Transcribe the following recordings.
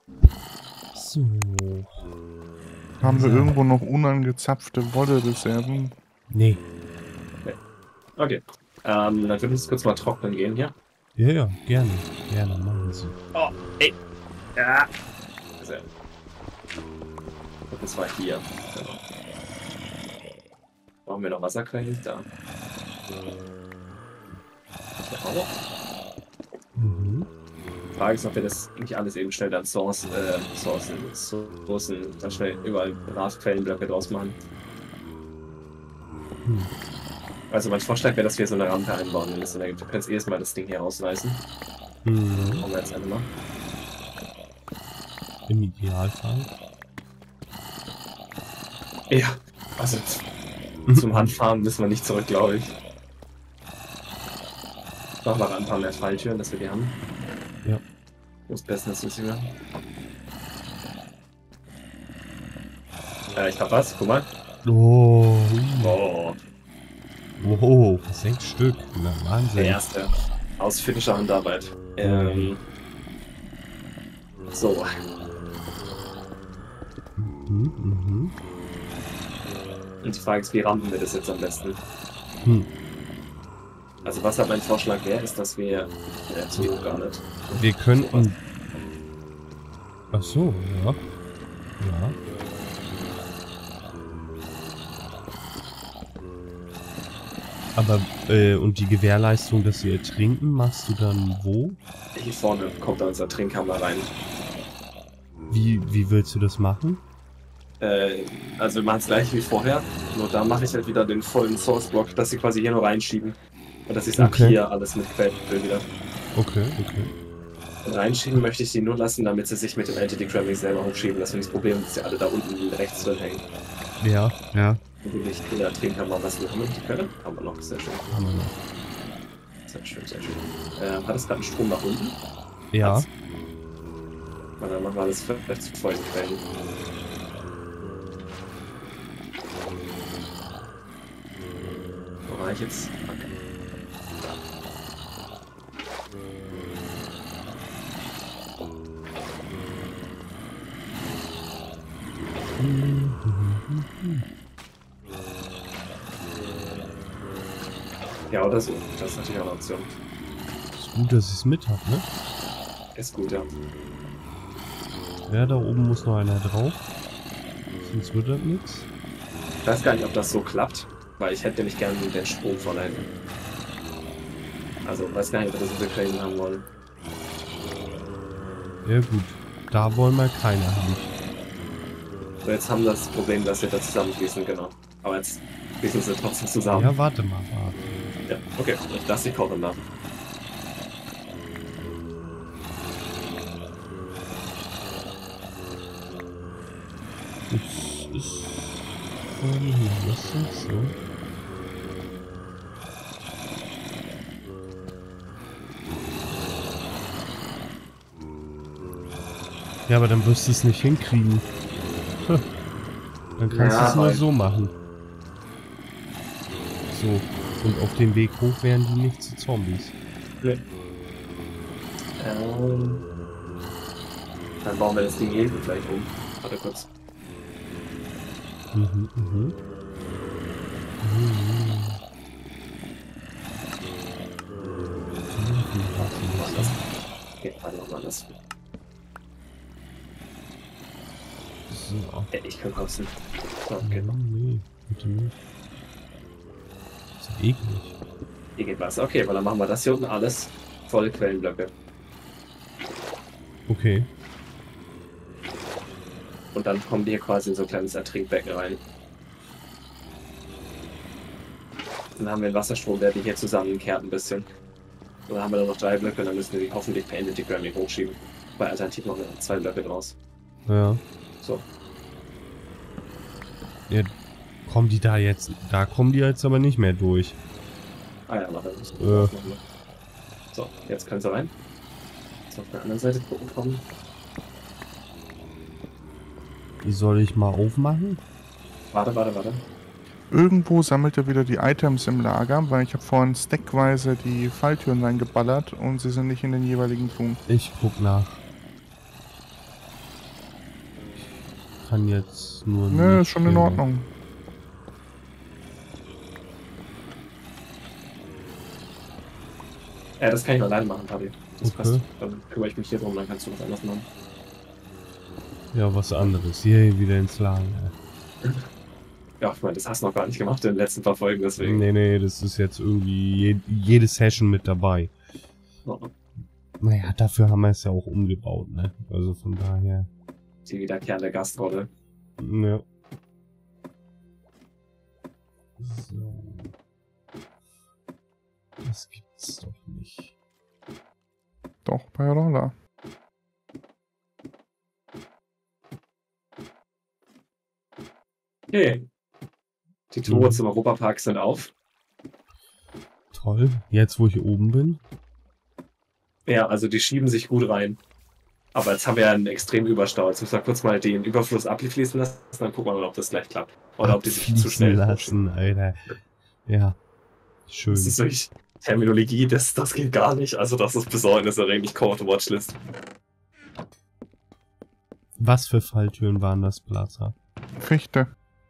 So. Haben wir Also. irgendwo noch unangezapfte Wolle-Reserven? Nee. Okay. Dann würde ich jetzt kurz mal trocknen gehen hier. Ja, ja, gerne. Gerne, machen Sie. Oh, ey. Ja. Sehr. Und das war hier. Genau. Brauchen wir noch Wasserquellen? Da. Ja, Mhm. Frage ist, ob wir das nicht alles eben schnell dann Sourcen, dann schnell überall Radquellenblöcke draus machen. Also mein Vorschlag wäre, dass wir so eine Rampe einbauen, wenn es Sinn ergibt. Du kannst erstmal das Ding hier rausreißen. Machen wir jetzt einmal. Im Idealfall. Ja, also zum Handfahren müssen wir nicht zurück, glaube ich. Machen wir ein paar mehr Falltüren, dass wir die haben. Ja. Muss besser als wir machen. Ich hab was, guck mal. Oh. Oh, Oh, 6 Stück. Na, der Wahnsinn. erste. Aus finnischer Handarbeit. So. Mhm. Und die Frage ist, wie rampen wir das jetzt am besten? Hm. Also was halt mein Vorschlag wäre, ist, dass wir... gar nicht. Wir könnten... Ach so, ja. Ja. Aber, und die Gewährleistung, dass sie ertrinken, machst du dann wo? Hier vorne kommt da unser Trinkhammer rein. Wie willst du das machen? Also wir machen es gleich wie vorher, nur da mache ich halt wieder den vollen Source-Block, dass sie quasi hier nur reinschieben. Und dass ich ab Okay. hier alles mit Quellen wieder. Okay. Und reinschieben möchte ich die nur lassen, damit sie sich mit dem Entity-Grabbing selber hochschieben. Das finde ich das Problem, dass sie alle da unten rechts drin hängen. Ja. Und die nicht in der Trinkhammer, was wir haben. Die können? Haben wir noch, sehr schön. Haben wir noch. Sehr schön. Hat es gerade einen Strom nach unten? Ja. Hat's. Und dann machen wir alles vielleicht zu vollen Quellen. Wo war ich jetzt? Okay. Ja, oder so. Das ist natürlich auch eine Option. Ist gut, dass ich es mit hab, ne? Ist gut, ja. Ja, da oben muss noch einer drauf. Sonst wird das nichts. Ich weiß gar nicht, ob das so klappt, weil ich hätte nicht gerne den Strom von da hinten. Also, weiß gar nicht, ob wir das so Quellen haben wollen. Ja gut. Da wollen wir keine haben. So, jetzt haben wir das Problem, dass wir da zusammenfließen, genau. Aber jetzt fließen sie trotzdem zusammen. Ja, warte mal. Ja, okay. Ich lasse die kochen nach. Das ist... was ist das so? Ja, aber dann wirst du es nicht hinkriegen. Dann kannst du es nur so machen. So. Und auf dem Weg hoch wären die nicht zu Zombies. Nee. Dann bauen wir das Ding hier hinten gleich um. Warte kurz. Okay, warte nochmal das. So. Ich kann kotzen. So, okay. Nee, bitte nicht. Das ist ja eklig. Hier geht was. Okay, weil dann machen wir das hier unten alles voll Quellenblöcke. Okay. Und dann kommen die hier quasi in so ein kleines Ertrinkbecken rein. Dann haben wir einen Wasserstrom, der die hier zusammenkehrt ein bisschen. Und dann haben wir dann noch 3 Blöcke und dann müssen wir die hoffentlich per Entity Grabbing hochschieben. Weil alternativ noch 2 Blöcke draus. Ja. So. Ja, kommen die da jetzt... Da kommen die jetzt aber nicht mehr durch. Ah ja, warte. So, jetzt können sie rein. Jetzt auf der anderen Seite gucken kommen. Die soll ich mal aufmachen? Warte. Irgendwo sammelt er wieder die Items im Lager, weil ich habe vorhin stackweise die Falltüren reingeballert und sie sind nicht in den jeweiligen Truhen. Ich guck nach. kann jetzt nur Nö, nicht ist schon in genau. Ordnung. Ja, das kann ich alleine machen, Papi. Das Okay. passt. Dann kümmere ich mich hier drum, dann kannst du was anderes machen. Ja, was anderes. Hier wieder ins Lager. Ja, ich meine, das hast du noch gar nicht gemacht in den letzten paar Folgen, deswegen. Nee, das ist jetzt irgendwie jede Session mit dabei. Oh, Naja, dafür haben wir es ja auch umgebaut, ne? Also von daher. die wiederkehrende Gastrolle. Ja. So. Das gibt's doch nicht. Doch, bei Roller. Okay. Die Tore zum Europapark sind auf. Toll. Jetzt, wo ich oben bin. Ja, also die schieben sich gut rein. Aber jetzt haben wir ja einen extremen Überstau. Jetzt müssen wir kurz mal den Überfluss abfließen lassen. Dann gucken wir mal, ob das gleich klappt. Oder ob die sich zu schnell lassen, Alter. Ja. Schön. Das ist durch Terminologie, das geht gar nicht. Also das ist besorgniserregend. Ich komme auf die Watchlist. Was für Falltüren waren das, Plaza? Fichte.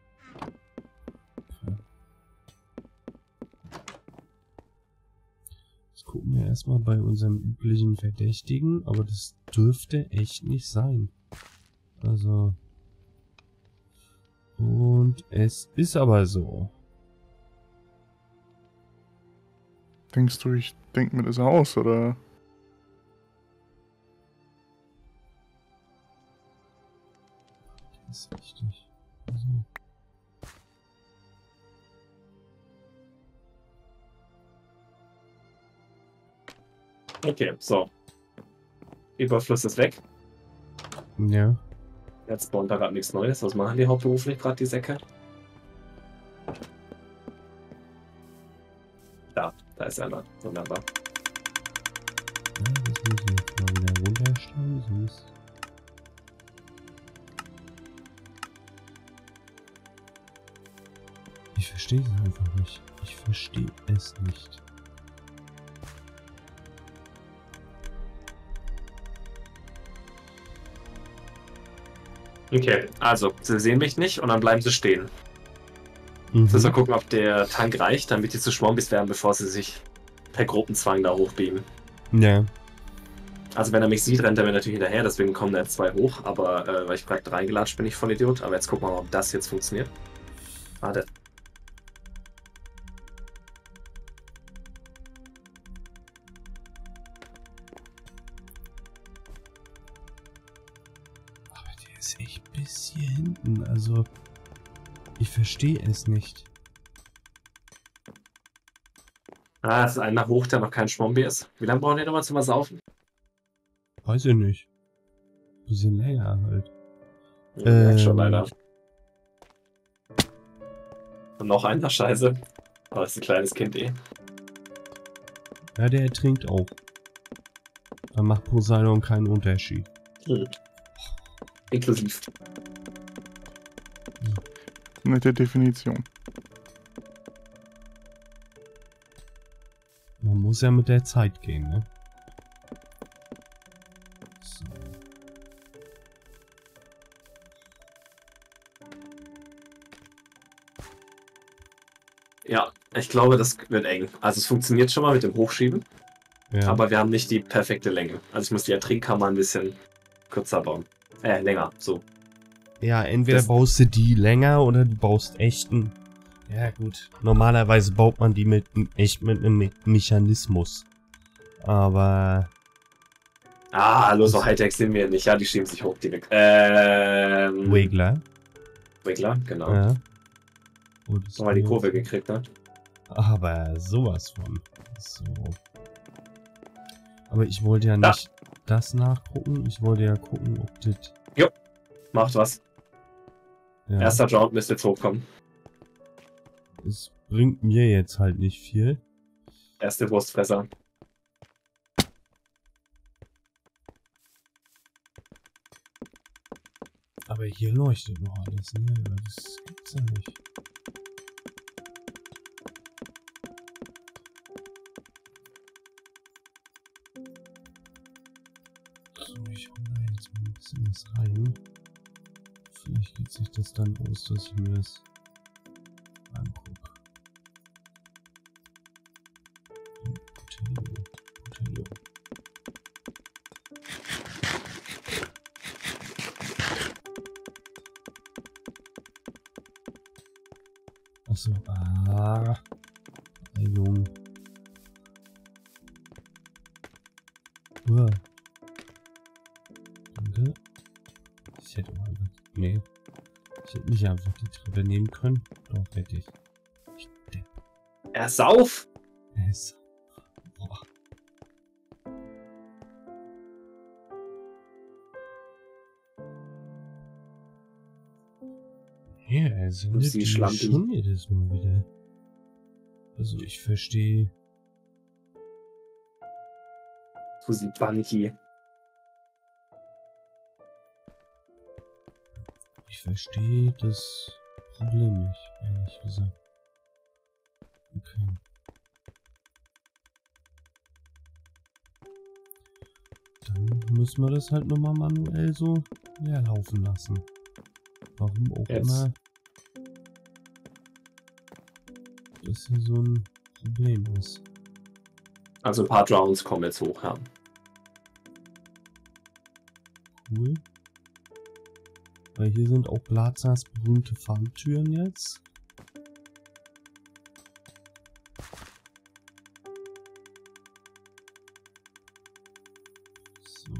Jetzt gucken wir erstmal bei unserem üblichen Verdächtigen, aber das dürfte echt nicht sein. Also. Und es ist aber so. Denkst du, ich denk mir das aus, oder? Das ist richtig. Also. Okay, so. Überfluss ist weg. Ja. Jetzt spawnt da gerade nichts Neues. Was machen die hauptberuflich gerade, die Säcke? Da ist einer. Wunderbar. Ja, das muss ich jetzt mal wieder runterstellen, sonst. Ich verstehe es einfach nicht. Ich verstehe es nicht. Okay, also, sie sehen mich nicht und dann bleiben sie stehen. Mhm. Müssen wir gucken, ob der Tank reicht, damit die zu Schwammbis werden, bevor sie sich per Gruppenzwang da hochbeamen. Ja. Also wenn er mich sieht, rennt er mir natürlich hinterher, deswegen kommen da jetzt zwei hoch, aber weil ich gerade reingelatscht bin, ich voll Idiot. Aber jetzt gucken wir mal, ob das jetzt funktioniert. Warte. Aber der ist echt bis hier hinten, also ich verstehe es nicht. Ah, es ist einer hoch, der noch kein Schwammbis ist. Wie lange brauchen die nochmal zum Saufen? Weiß ich nicht. Bisschen länger halt. Ja, schon leider. Und noch einer, scheiße. Aber das ist ein kleines Kind eh. Ja, der ertrinkt auch. Da macht Poseidon keinen Unterschied. Inklusiv. Nette Definition. Man muss ja mit der Zeit gehen, ne? So. Ja, ich glaube, das wird eng. Also es funktioniert schon mal mit dem Hochschieben, Ja. aber wir haben nicht die perfekte Länge. Also ich muss die Ertrinkkammer ein bisschen kürzer bauen. Länger, so. Ja, entweder Das- baust du die länger oder du baust echten. Ja gut. Normalerweise baut man die mit einem Mechanismus. Aber Ah, hallo, so Hightech sind wir nicht. Ja, die schieben sich hoch direkt. Wiggler. Wiggler, genau. Ja. Oh, das Nochmal die ist- Kurve gekriegt, ne? Aber sowas von. So. Aber ich wollte ja Da. nicht das nachgucken. Ich wollte ja gucken, ob das. Macht was. Ja, Erster Round müsste jetzt hochkommen. es bringt mir jetzt halt nicht viel. Erste Wurstfresser. Aber hier leuchtet noch alles, ne? Das gibt's ja nicht. So, ich hole da jetzt mal ein bisschen was rein. Vielleicht geht sich das dann aus, dass ich mir das angucke. Botello. Achso, Heilung. Danke. Ich hätte mal... Nee. Ich hätte nicht einfach die Treppe nehmen können. Doch, hätte ich. Er sauf! Boah. Ja, also Du sie schlampig. schon jedes Mal wieder. Also ich verstehe. Du sie Banki. Ich verstehe das Problem nicht, ehrlich gesagt. Okay. Dann müssen wir das halt nochmal manuell so leer laufen lassen. Warum auch immer das hier so ein Problem ist. Also ein paar Drowns kommen jetzt hoch, ja. Cool. Weil hier sind auch Blazers berühmte Falltüren jetzt. So.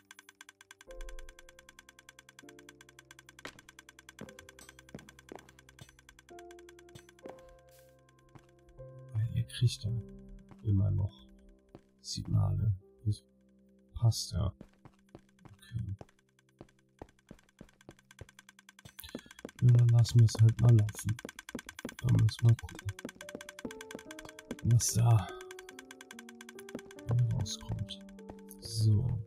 Weil ihr kriegt da immer noch Signale. Das passt ja. Okay. Ja, dann lassen wir es halt mal laufen. Dann müssen wir gucken, was da rauskommt. So.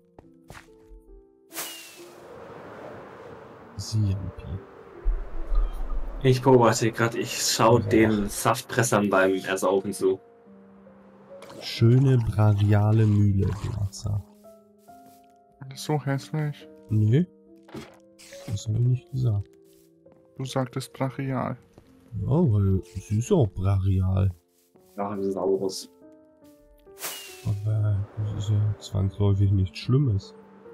Siampi. Ich beobachte gerade, ich schaue den Saftpressern beim Ersaugen zu. Schöne brachiale Mühle, Blazer. Das ist so hässlich. Nö. Das habe ich nicht gesagt. Du sagtest brachial. Ja, weil es ist auch brachial. Ja, das ist Saurus. Aber das ist ja zwangsläufig nichts Schlimmes.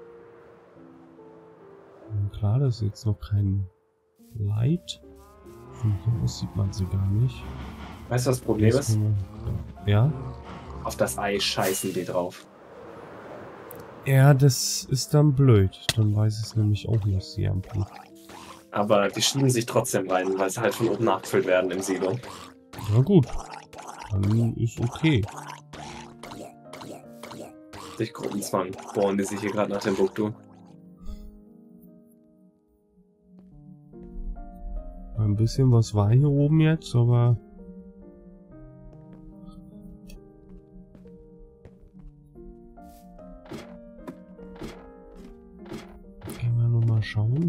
Und klar, das ist jetzt noch kein Light. Von hier aus sieht man sie gar nicht. Weißt du, was das Problem ist? Ja? Auf das Ei scheißen die drauf. Ja, das ist dann blöd. Dann weiß es nämlich auch nicht, Siampi. Aber die schieben sich trotzdem rein, weil sie halt von oben nachgefüllt werden im Silo. Na gut. Dann ist okay. Durch Gruppenzwang bohren die sich hier gerade nach dem Buktu. Ein bisschen was war hier oben jetzt, aber... Gehen wir nochmal schauen.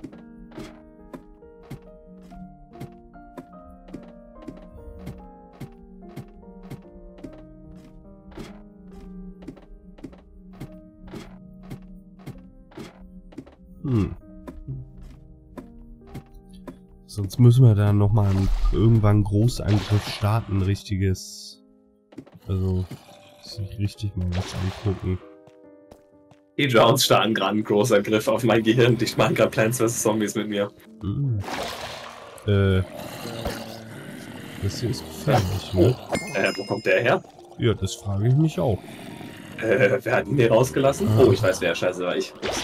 Sonst müssen wir da nochmal irgendwann einen Großangriff starten, ein richtiges... Also, sich richtig mal was angucken. Die Drowns starten gerade einen Großangriff auf mein Gehirn. Die machen gerade Plants vs. Zombies mit mir. Das hier ist gefährlich, ne? Wo kommt der her? Ja, das frage ich mich auch. Wer hat ihn hier rausgelassen? Ah. Oh, ich weiß wer. Scheiße, war ich. Ups.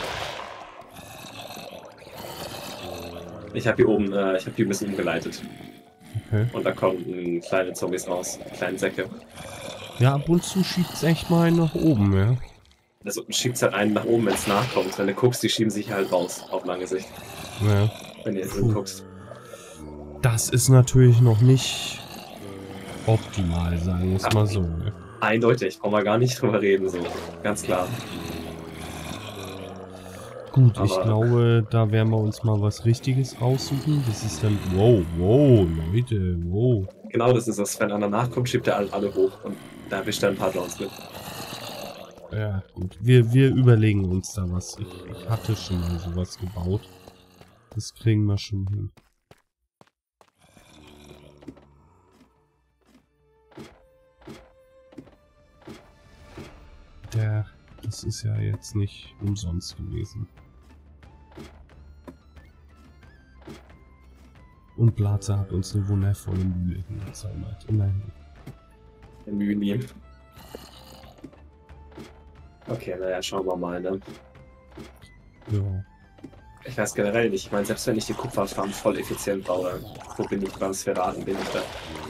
Ich habe hier oben, ich habe hier ein bisschen umgeleitet. Okay. Und da kommen kleine Zombies raus. Kleine Säcke. Ja, ab und zu schiebt es echt mal nach oben, ja. Das schiebt halt einen nach oben, wenn es nachkommt. Wenn du guckst, die schieben sich halt raus, auf lange Sicht. Ja. Wenn du jetzt hinguckst. Das ist natürlich noch nicht optimal, sagen wir es mal so. Ne? Eindeutig, brauchen wir gar nicht drüber reden, so. Ganz klar. Gut, Aber ich glaube, da werden wir uns mal was Richtiges raussuchen. Das ist dann... Wow, wow, Leute, wow. Genau, das ist das. Wenn einer nachkommt, schiebt er alle hoch. Und da erwischt er ein paar Drowns mit. Ja, gut. Wir überlegen uns da was. Ich hatte schon mal sowas gebaut. Das kriegen wir schon hin. Das ist ja jetzt nicht umsonst gewesen. Und Blaze hat uns eine wundervolle Mühle hingezaubert. Immerhin. Mühe. Okay, naja, schauen wir mal, ne? Ja. Ich weiß generell nicht. Ich meine, selbst wenn ich die Kupferfarm voll effizient baue, wo bin ich beim Sphäraten, bin ich da?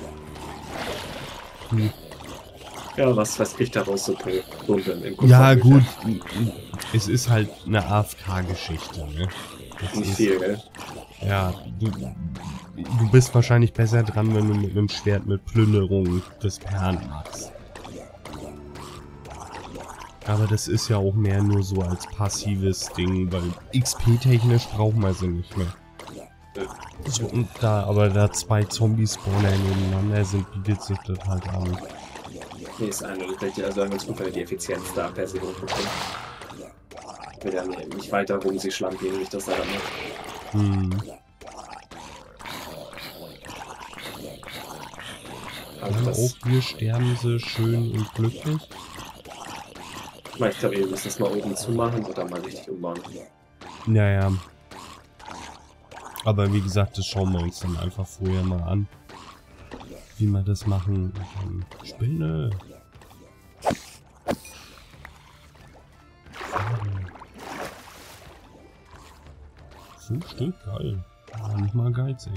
Hm. Ja, was kriegt daraus so Kunden im Kupfer? Ja, gut. Es ist halt eine AFK-Geschichte, ne? Nicht viel, gell? Ja, du bist wahrscheinlich besser dran, wenn du mit einem Schwert mit Plünderung das Perlen machst. Aber das ist ja auch mehr nur so als passives Ding, weil XP-technisch brauchen wir sie nicht mehr. So, und da zwei Zombie-Spawner nebeneinander sind, bietet sich das halt an. Nee, ist eindeutig, also wenn wir die Effizienz da per se hochbekommen. Wir werden nicht weiter rum, sie schlank gehen, wie ich das leider mache. Hm. Also auch hier sterben sie schön und glücklich. Ich glaube, ihr müsst das mal oben zumachen oder mal richtig umbauen. Naja. Aber wie gesagt, das schauen wir uns dann einfach vorher mal an. Wie wir das machen. Spinne. So Stück, geil. Ja, nicht mal geizig.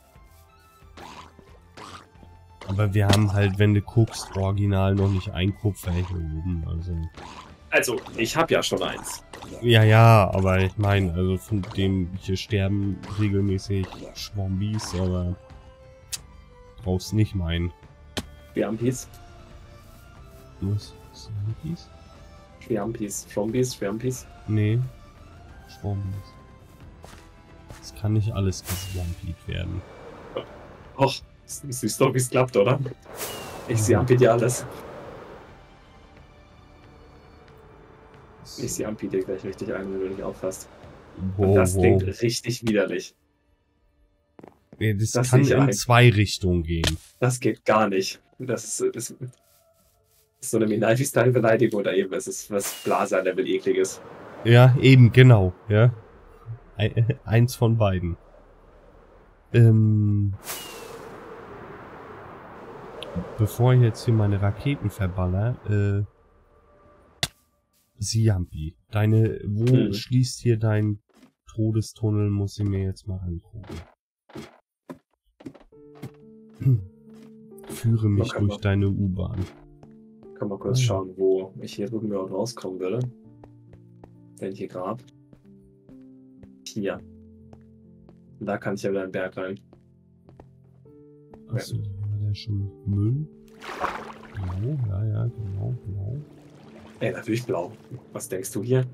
Aber wir haben halt, wenn du guckst, original noch nicht ein Kupfer hier oben. Also, ich habe ja schon eins. Ja, aber ich meine, also von dem hier sterben regelmäßig Schwombies, aber brauchst nicht meinen. Schwampies? Was? Schwampies? Schwampies. Schwampies? Schwampies? Nee. Schwombies. Es kann nicht alles geswampied werden. Och, siehst du, wie es klappt, oder? Ich schwampid ja alles. Ich schwampid dir gleich richtig ein, wenn du nicht auffasst. Und das klingt richtig widerlich. Ja, das kann in zwei Richtungen gehen. Das geht gar nicht. Das ist so eine Minalfi-Style-Beleidigung oder eben, es ist was Blaser-Level ekliges. Ja, eben, genau, ja. Eins von beiden. Bevor ich jetzt hier meine Raketen verballer, Siampi, wo schließt hier dein Todestunnel, muss ich mir jetzt mal angucken. Führe mich durch deine U-Bahn. Kann mal kurz schauen, wo ich hier drüben rauskommen würde. Wenn ich hier grab. Hier. Und da kann ich ja wieder einen Berg rein. Achso, war der schon Müll? Blau, ja, genau. Ey, natürlich blau. Was denkst du hier?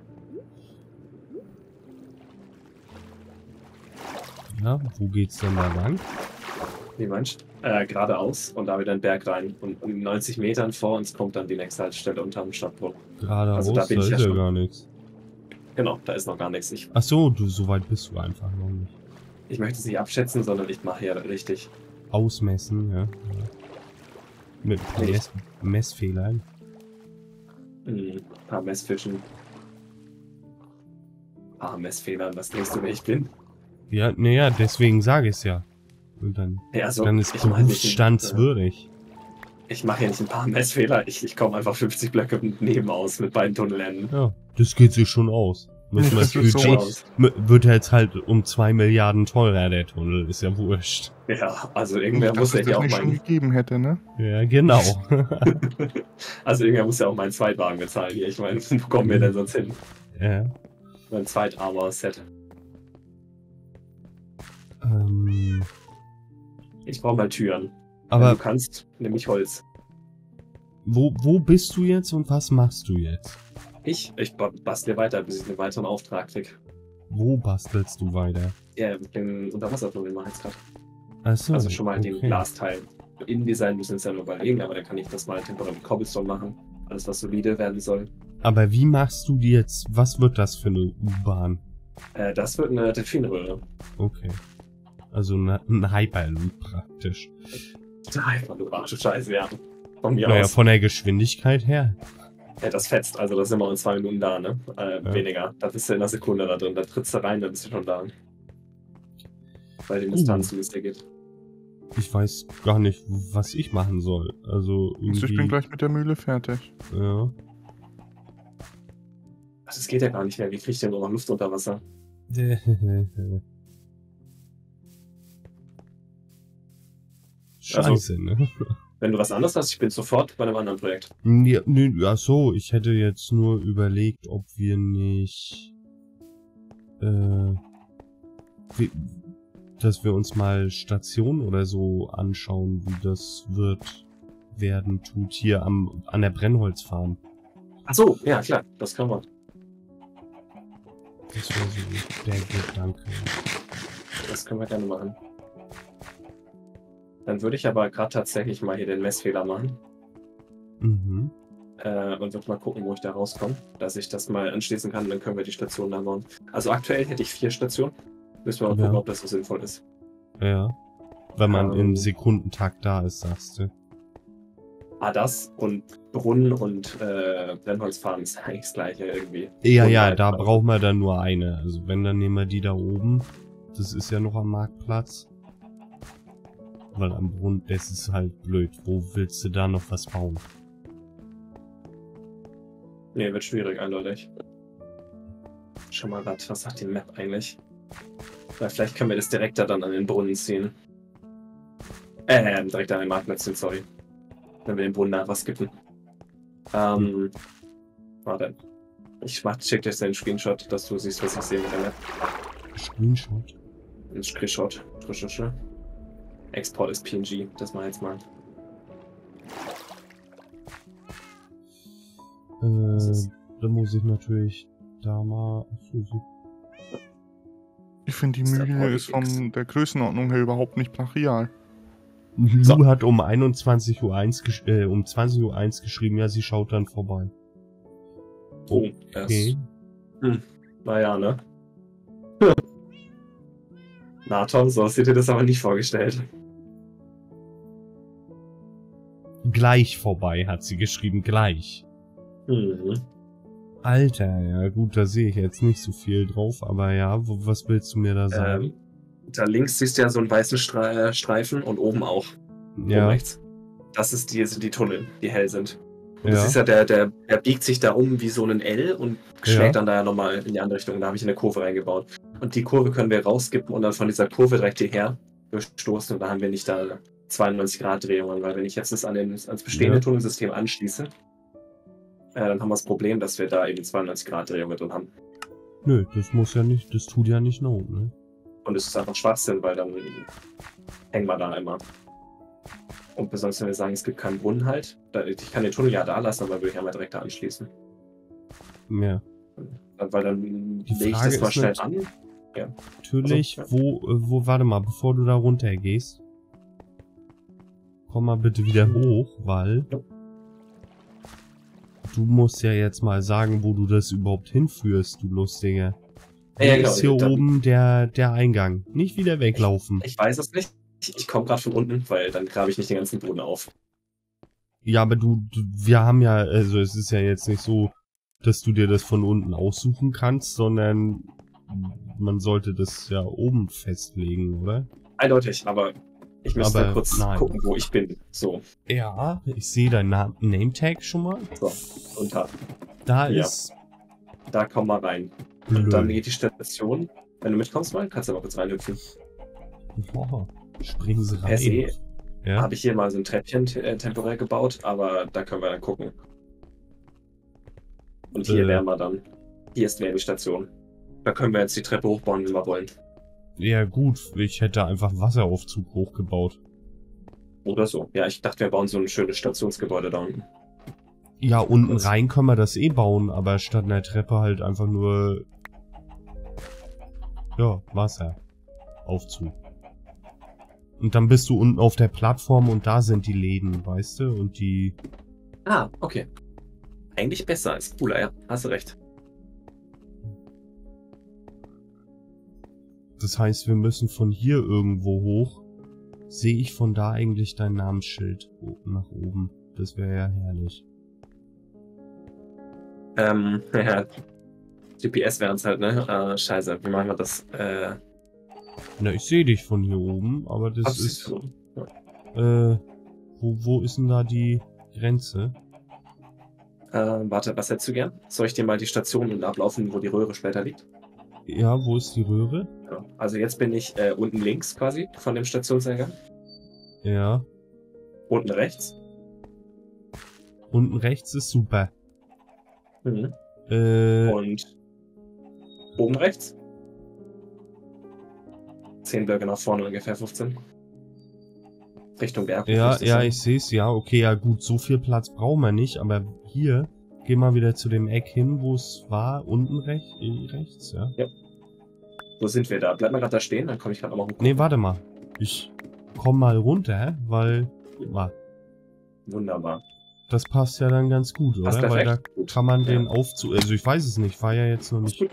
Ja, wo geht's denn da lang? Wie meinst du? Geradeaus und da wieder einen Berg rein. Und um 90 Metern vor uns kommt dann die nächste Haltestelle unterm Stadtbruch. Geradeaus, also da bin ich ja ist ja schon. Gar nichts. Genau, da ist noch gar nichts. Achso, so weit bist du einfach noch nicht. Ich möchte es nicht abschätzen, sondern ich mache hier richtig. Ausmessen, ja. Mit Messfehlern. Ein paar Messfischen. Messfehlern, was denkst du, wer ich bin? Ja, naja, deswegen sage ich es ja. Und dann, ja, also, dann ist berufsstandswürdig. Ich mache hier nicht ein paar Messfehler, ich komme einfach 50 Blöcke neben aus mit beiden Tunnelenden. Ja, das geht sich schon aus. Müssen das Budget wird jetzt halt um 2 Milliarden teurer, der Tunnel, ist ja wurscht. Ja, also irgendwer muss ja hier auch schon gegeben hätte, ne? Ja, genau. Also irgendwer muss ja auch meinen Zweitwagen bezahlen hier. Ich meine, wo kommen wir denn sonst hin? Ja. Mein Zweitarmer-Set. Ich brauche mal Türen. Aber wenn du kannst, nämlich Holz. Wo bist du jetzt und was machst du jetzt? Ich bastle weiter, bis ich einen weiteren Auftrag kriege. Wo bastelst du weiter? Ja, mit dem Unterwassertunnel mache ich jetzt gerade. Achso, also schon mal den Glasteil. Innendesign müssen wir uns ja noch überlegen, aber dann kann ich das mal temporär mit Cobblestone machen. Alles, was solide werden soll. Aber wie machst du die jetzt? Was wird das für eine U-Bahn? Das wird eine Delfinröhre. Okay. Also ein Hyperloop praktisch. Du arsche Scheiße, ja. Von mir Naja, aus. von der Geschwindigkeit her. Ja, das fetzt, also da sind wir in 2 Minuten da, ne? Ja. Weniger. Da bist du in einer Sekunde da drin. Da trittst du rein, dann bist du schon da. Weil die Distanz, wie es dir geht. Ich weiß gar nicht, was ich machen soll. Also irgendwie... Also ich bin gleich mit der Mühle fertig. Ja. Also es geht ja gar nicht mehr. Wie kriegt ihr nur noch Luft unter Wasser? Scheiße, ne? Wenn du was anderes hast, ich bin sofort bei einem anderen Projekt. Ja, nö, ach so, ich hätte jetzt nur überlegt, ob wir nicht... dass wir uns mal Stationen oder so anschauen, wie das werden tut hier an der Brennholzfarm. Ach so, ja klar, das kann man. Das wäre so der Gedanke. Das können wir gerne machen. Dann würde ich aber gerade tatsächlich mal hier den Messfehler machen. Mhm. Und würde mal gucken, wo ich da rauskomme, dass ich das mal anschließen kann, dann können wir die Stationen da bauen. Also aktuell hätte ich 4 Stationen. Müssen wir mal gucken, ob das so sinnvoll ist. Ja. Wenn man im Sekundentakt da ist, sagst du. Das und Brunnen und Brennholzfarm ist eigentlich das gleiche irgendwie. Ja, und ja, halt da also. brauchen wir dann nur eine. Also wenn, dann nehmen wir die da oben. Das ist ja noch am Marktplatz. Weil am Brunnen, das ist halt blöd. Wo willst du da noch was bauen? Nee, wird schwierig, eindeutig. Schau mal grad, was sagt die Map eigentlich? Weil vielleicht können wir das direkt da dann an den Brunnen ziehen. Direkt an den Marktplatz ziehen, sorry. Wenn wir den Brunnen nach was skippen. Warte. Ich check dir jetzt den Screenshot, dass du siehst, was ich sehe mit der Map. Screenshot? Ein Screenshot. Export ist PNG, das mal jetzt mal. Da muss ich natürlich da mal... Ich finde, die Mühle ist von der Größenordnung her überhaupt nicht brachial. Lu hat um 21:01 um 20:01 Uhr geschrieben, ja, sie schaut dann vorbei. Okay. Naja, ne? Na Tom, so hast du dir das aber nicht vorgestellt. Gleich vorbei, hat sie geschrieben, gleich. Alter, ja gut, da sehe ich jetzt nicht so viel drauf, aber ja, was willst du mir da sagen? Da links siehst du ja so einen weißen Streifen und oben auch. Ja. Oben rechts. Das sind die Tunnel, die hell sind. Und Ja. das ist ja der biegt sich da um wie so ein L und schlägt dann da ja nochmal in die andere Richtung. Da habe ich eine Kurve reingebaut. Und die Kurve können wir rauskippen und dann von dieser Kurve direkt hierher durchstoßen. Und da haben wir nicht da 92 Grad Drehungen, weil wenn ich jetzt das ans bestehende Tunnelsystem anschließe, dann haben wir das Problem, dass wir da eben 92 Grad Drehungen drin haben. Nö, das muss ja nicht, das tut ja nicht Not, ne? Und es ist einfach Schwachsinn, weil dann hängen wir da immer. Und besonders wenn wir sagen, es gibt keinen Brunnen halt, ich kann den Tunnel ja da lassen, aber würde ich einmal direkt da anschließen. Ja. Weil dann lege ich Frage das mal ist schnell an. Ja. Natürlich, Also, wo, warte mal, bevor du da runter gehst, komm mal bitte wieder hoch, weil du musst ja jetzt mal sagen, wo du das überhaupt hinführst, du Lustiger. Ja, ist hier oben der Eingang. Nicht wieder weglaufen. Ich weiß es nicht. Ich komme gerade von unten, weil dann grabe ich nicht den ganzen Boden auf. Ja, aber wir haben ja, also es ist ja jetzt nicht so, dass du dir das von unten aussuchen kannst, sondern man sollte das ja oben festlegen, oder? Eindeutig, aber ich müsste kurz gucken, wo ich bin. So. Ja, ich sehe dein Name-Tag schon mal. So, und da ja. ist... Da komm mal rein. Blöd. Und dann geht die Station. Wenn du mitkommst mal, kannst du mal kurz reinhüpfen. Boah, springen sie rein. Per se Ja? habe ich hier mal so ein Treppchen temporär gebaut, aber da können wir dann gucken. Und hier wären wir dann. Hier ist die Station. Da können wir jetzt die Treppe hochbauen, wie wir wollen. Ja gut, ich hätte einfach Wasseraufzug hochgebaut. Oder so. Ja, ich dachte, wir bauen so ein schönes Stationsgebäude da unten. Ja, unten rein können wir das eh bauen, aber statt einer Treppe halt einfach nur... Ja, Wasseraufzug. Und dann bist du unten auf der Plattform und da sind die Läden, weißt du? Und die... Ah, okay. Eigentlich besser, ist cooler, ja. Hast du recht. Das heißt, wir müssen von hier irgendwo hoch. Sehe ich von da eigentlich dein Namensschild nach oben? Das wäre ja herrlich. Ja. GPS wäre uns halt, ne? Scheiße, wie machen wir das? Na, ich sehe dich von hier oben, aber das ist... Ja. Wo ist denn da die Grenze? Warte, was hättest du gern? Soll ich dir mal die Station ablaufen, wo die Röhre später liegt? Ja, wo ist die Röhre? Ja. Also jetzt bin ich unten links quasi von dem Stationseingang. Ja. Unten rechts. Unten rechts ist super. Mhm. Und oben rechts. 10 Blöcke nach vorne, ungefähr 15. Richtung Berg. Ja, ich sehe es. Ja, okay, ja gut, so viel Platz brauchen wir nicht, aber hier, geh mal wieder zu dem Eck hin, wo es war, unten rechts, ja. Ja. Wo sind wir da? Bleib mal gerade da stehen, dann komme ich gerade nochmal hoch. Nee, warte mal. Ich komm mal runter, weil... Wunderbar. Das passt ja dann ganz gut, oder? Passt Weil da gut. kann man den Also ich weiß es nicht, war ja jetzt noch nicht...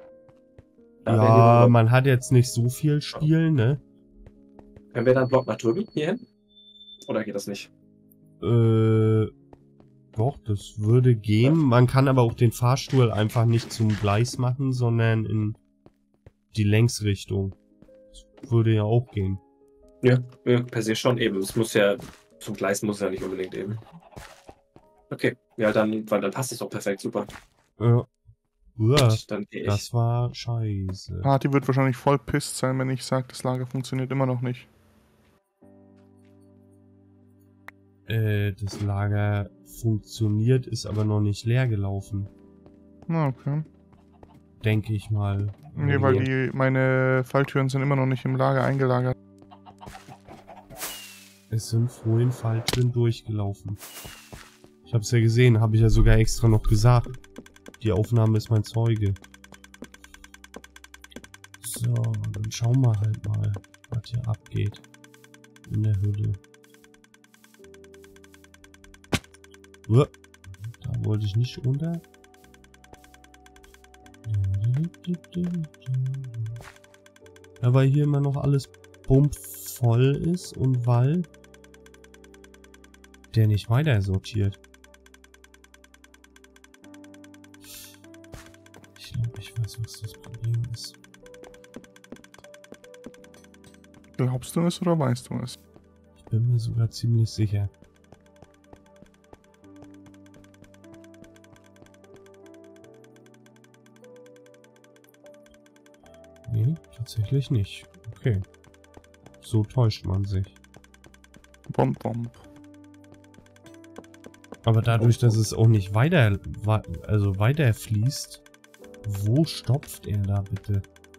Da Ja, man hat jetzt nicht so viel Spiel, ne? Können wir dann Block nach drüben, hier hin? Oder geht das nicht? Doch, das würde gehen. Man kann aber auch den Fahrstuhl einfach nicht zum Gleis machen, sondern in die Längsrichtung. Das würde ja auch gehen. Ja, per se schon eben. Es muss ja, zum Gleis muss ja nicht unbedingt eben. Okay, ja dann, weil dann passt es doch perfekt, super. Ja. Uah, Dann gehe ich. das war scheiße. Party wird wahrscheinlich voll pisst sein, wenn ich sage, das Lager funktioniert immer noch nicht. Das Lager funktioniert, ist aber noch nicht leer gelaufen. Na, okay. Denke ich mal. Nee, weil meine Falltüren sind immer noch nicht im Lager eingelagert. Es sind vorhin Falltüren durchgelaufen. Ich habe es ja gesehen, habe ich ja sogar extra noch gesagt. Die Aufnahme ist mein Zeuge. So, dann schauen wir halt mal, was hier abgeht. In der Hülle. Uah, da wollte ich nicht runter. Ja, weil hier immer noch alles pumpvoll ist und weil der nicht weiter sortiert. Ich glaube, ich weiß, was das Problem ist. Glaubst du es oder weißt du es? Ich bin mir sogar ziemlich sicher. Nee, tatsächlich nicht. Okay. So täuscht man sich. Bomb, bomb. Aber dadurch, dass es auch nicht weiter fließt, wo stopft er da bitte?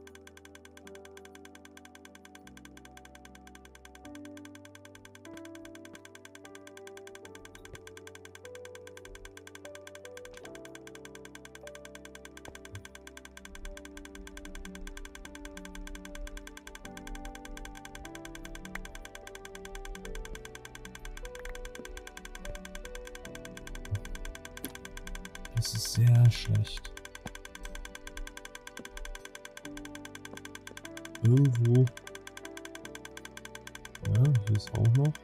Das ist sehr schlecht. Irgendwo. Ja, hier ist auch noch.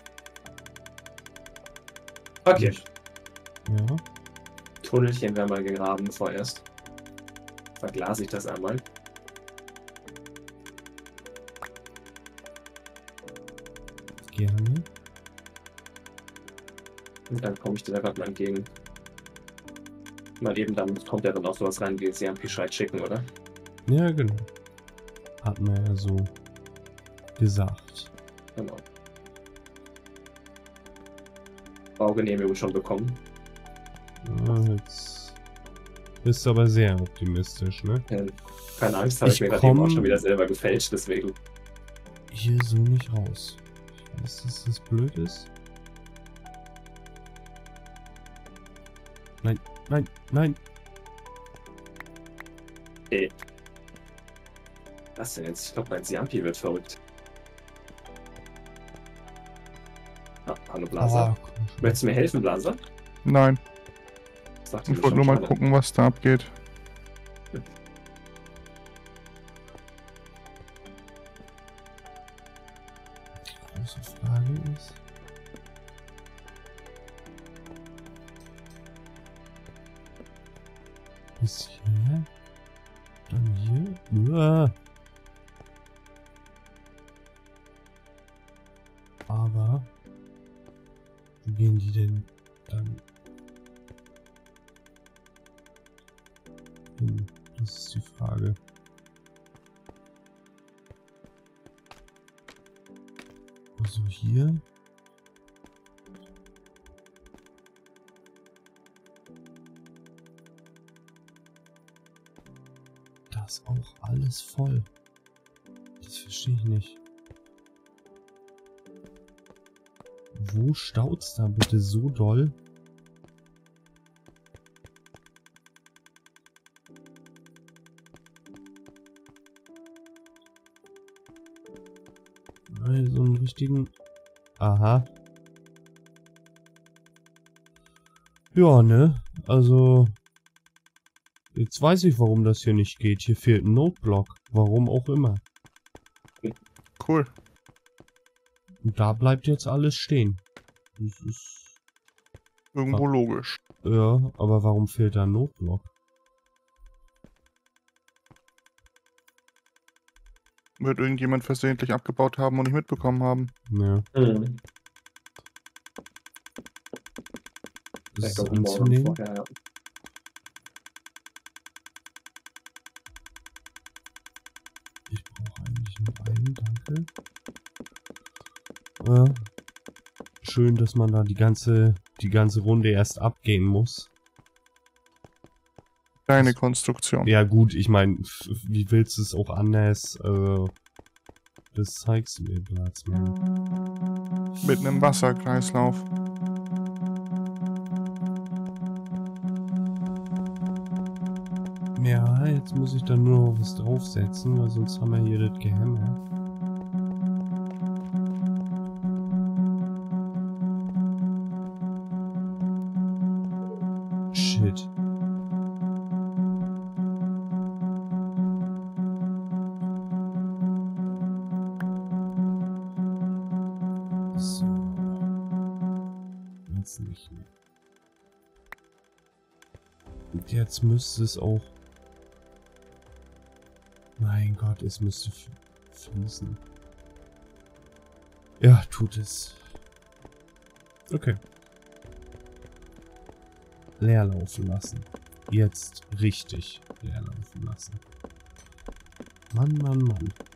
Okay. Ja. Tunnelchen werden wir gegraben vorerst. Verglase ich das einmal. Gerne. Und dann komme ich dir da gerade mal entgegen. Mal eben, damit kommt ja dann auch sowas rein wie CMP-Schreit schicken, oder? Ja, genau. Hat man ja so gesagt. Genau. Baugenehmigung schon bekommen. Ja, jetzt bist du aber sehr optimistisch, ne? Keine Angst, habe ich mir gerade eben auch schon wieder selber gefälscht, deswegen. Hier so nicht raus. Ich weiß, dass das blöd ist. Nein, nein, nein. Ey. Was denn jetzt? Ich glaube, mein Siampi wird verrückt. Ah, hallo Blaser. Oh, Möchtest du mir helfen, Blaser? Nein, Sagt ich wollte nur mal gucken, was da abgeht. große Frage ist... Bis hier. Dann hier. Uah. Aber... Wo gehen die denn dann hin? Das ist die Frage. Also hier. Das ist auch alles voll. Das verstehe ich nicht. Wo staut's da bitte so doll? So einen richtigen... Aha. Ja, ne? Also... Jetzt weiß ich, warum das hier nicht geht. Hier fehlt ein Noteblock. Warum auch immer. Cool. Und da bleibt jetzt alles stehen. Das ist... Irgendwo logisch. Ja, aber warum fehlt da ein Noteblock? Wird irgendjemand versehentlich abgebaut haben und nicht mitbekommen haben. Ja. Mhm. Das ist anzunehmen. Vorher, ja. Ich brauche eigentlich nur einen, danke. Ja. Schön, dass man da die ganze Runde erst abgehen muss. Deine Konstruktion. Ja gut, ich meine, wie willst du es auch anders? Das zeigst du mir, Platzman. Mit einem Wasserkreislauf. Ja, jetzt muss ich da nur noch was draufsetzen, weil sonst haben wir hier das Gehämmer. Shit. So. Jetzt nicht mehr. Und jetzt müsste es auch... Mein Gott, es müsste fließen. Ja, tut es. Okay. Leer laufen lassen. Jetzt richtig leer laufen lassen. Mann, Mann, Mann.